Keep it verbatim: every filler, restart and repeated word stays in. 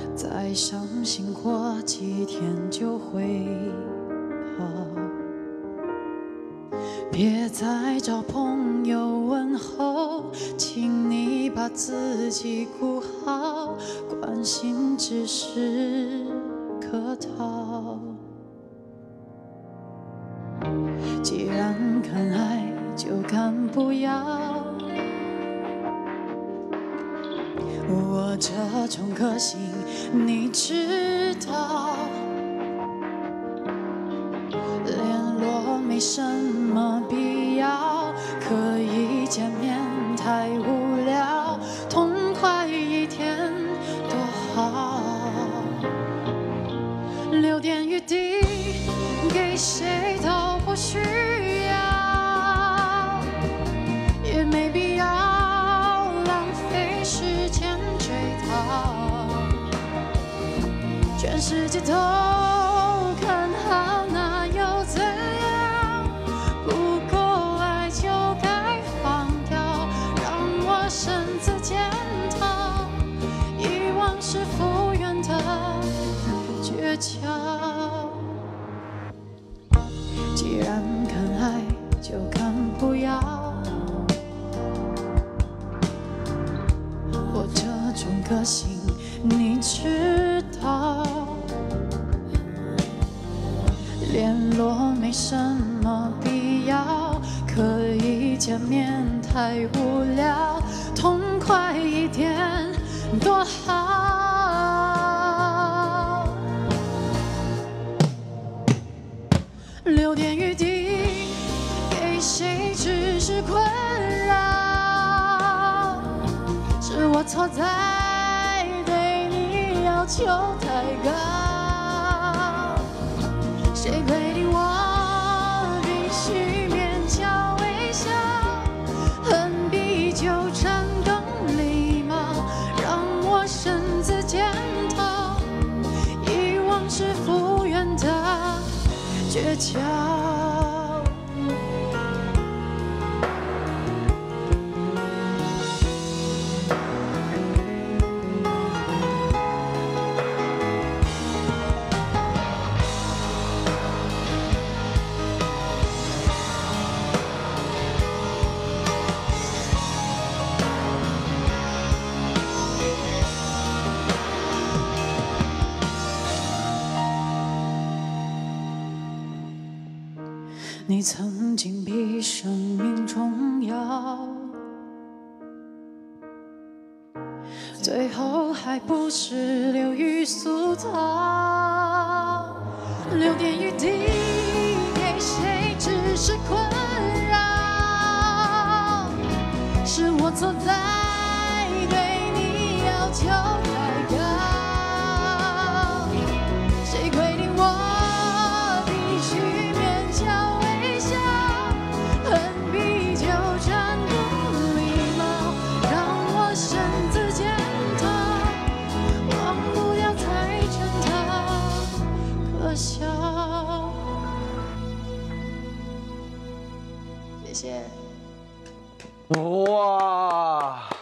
再伤心过几天就会好。别再找朋友问候，请你把自己顾好，关心只是客套。既然敢爱，就敢不要。我这种个性，你知道。联络没什么必要，可以见面太无聊，痛快一天多好。留点余地给谁都不需要，也没必要浪费时间追讨。全世界都看好，那又怎样？不够爱就该放掉，让我深自检讨，遗忘是复原的诀窍。既然敢爱，就敢不要。我这种个性，你知道。联络没什么必要，可以见面太无聊，痛快一点多好。留点余地给谁只是困扰，是我错在对你要求太高。谁规定我必须勉强微笑？恨比纠缠更礼貌，让我深自检讨，遗忘是复原的诀窍。你曾经比生命重要，最后还不是流于俗套。留点余地给谁只是困扰，是我错在对你要求太高。谁规定我必须勉强微笑？恨比纠缠更礼貌，让我深自检讨，忘不掉太真的可笑。谢谢。 哇！